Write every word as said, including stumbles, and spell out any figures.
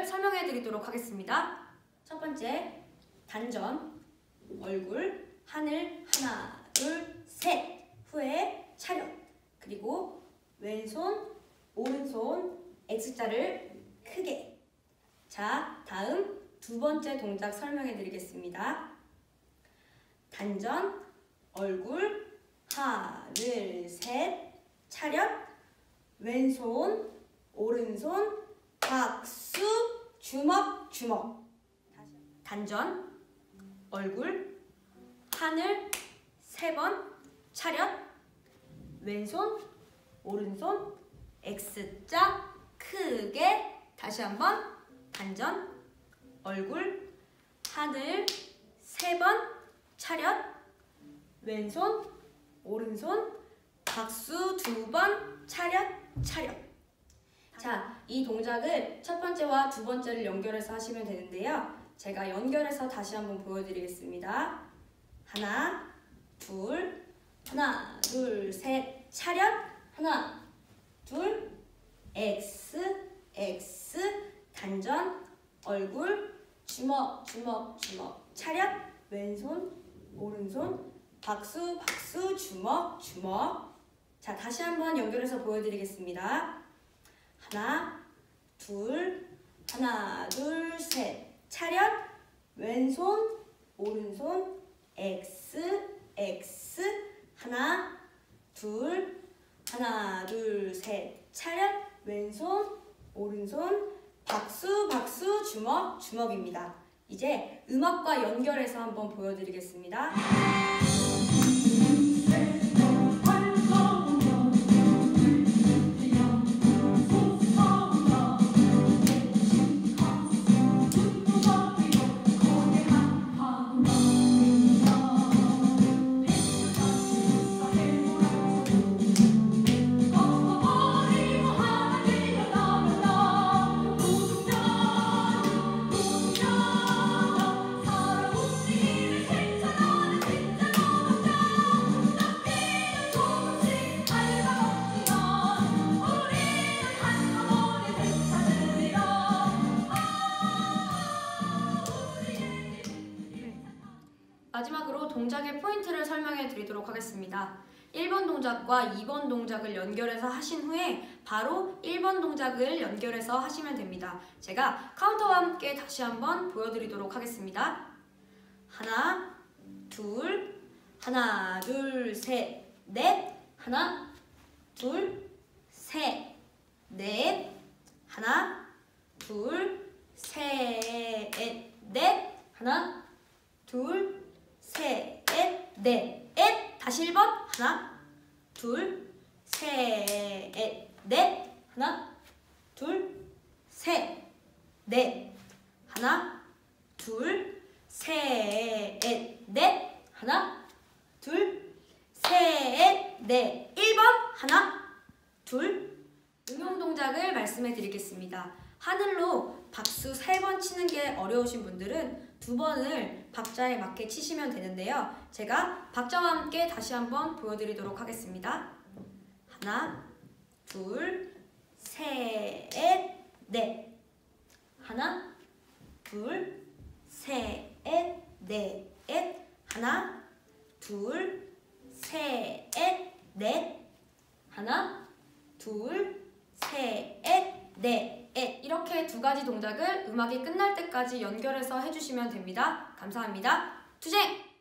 동작을 설명해 드리도록 하겠습니다. 첫 번째, 단전, 얼굴, 하늘, 하나, 둘, 셋. 후에 차렷, 그리고 왼손, 오른손, X자를 크게. 자, 다음 두 번째 동작 설명해 드리겠습니다. 단전, 얼굴, 하늘, 셋, 차렷, 왼손, 오른손, 박수, 주먹, 주먹. 단전, 얼굴, 하늘, 세 번, 차렷, 왼손, 오른손, X자, 크게. 다시 한번 단전, 얼굴, 하늘, 세 번, 차렷, 왼손, 오른손, 박수 두 번, 차렷, 차렷. 자, 이 동작을 첫 번째와 두 번째를 연결해서 하시면 되는데요. 제가 연결해서 다시 한번 보여드리겠습니다. 하나, 둘, 하나, 둘, 셋, 차렷, 하나, 둘, X, X, 단전, 얼굴, 주먹, 주먹, 주먹, 차렷, 왼손, 오른손, 박수, 박수, 주먹, 주먹. 자, 다시 한번 연결해서 보여드리겠습니다. 하나, 둘, 하나, 둘, 셋, 차렷, 왼손, 오른손, X, X, 하나, 둘, 하나, 둘, 셋, 차렷, 왼손, 오른손, 박수, 박수, 주먹, 주먹입니다. 이제 음악과 연결해서 한번 보여드리겠습니다. 마지막으로 동작의 포인트를 설명해 드리도록 하겠습니다. 일 번 동작과 이 번 동작을 연결해서 하신 후에 바로 일 번 동작을 연결해서 하시면 됩니다. 제가 카운터와 함께 다시 한번 보여드리도록 하겠습니다. 하나, 둘, 하나, 둘, 셋, 넷, 하나, 둘, 셋, 넷, 하나, 둘, 셋, 넷, 하나, 둘, 셋, 넷, 넷. 다시 일 번. 하나, 둘, 셋, 넷. 하나, 둘, 셋, 넷. 하나, 둘, 셋, 넷. 하나, 둘, 셋, 넷. 일 번. 하나, 둘. 응용 동작을 말씀해 드리겠습니다. 하늘로 박수 세 번 치는 게 어려우신 분들은 두 번을 박자에 맞게 치시면 되는데요. 제가 박자와 함께 다시 한번 보여드리도록 하겠습니다. 하나, 둘, 셋, 넷. 하나, 둘, 셋, 넷. 하나, 둘, 셋, 넷. 하나, 둘, 셋, 넷. 이렇게 두 가지 동작을 음악이 끝날 때까지 연결해서 해주시면 됩니다. 감사합니다. 투쟁!